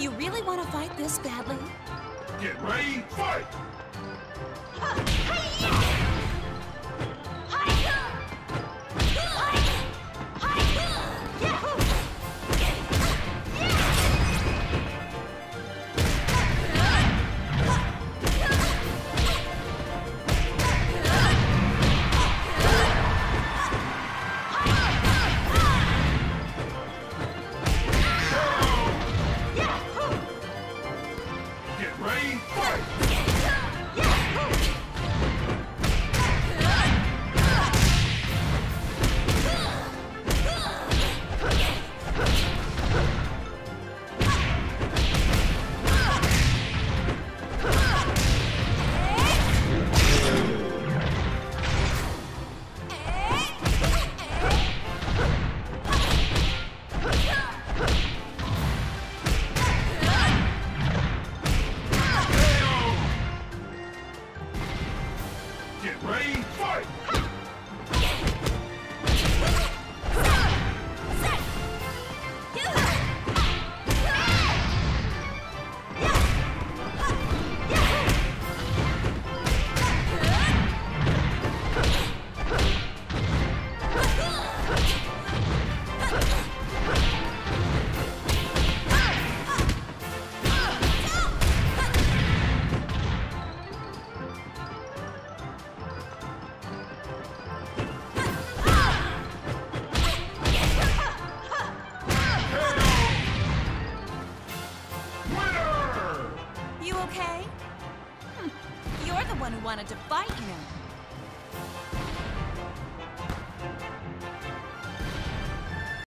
You really want to fight this badly? Get ready, fight! Get ready, fight! Get ready, fight! You okay? You're the one who wanted to fight him.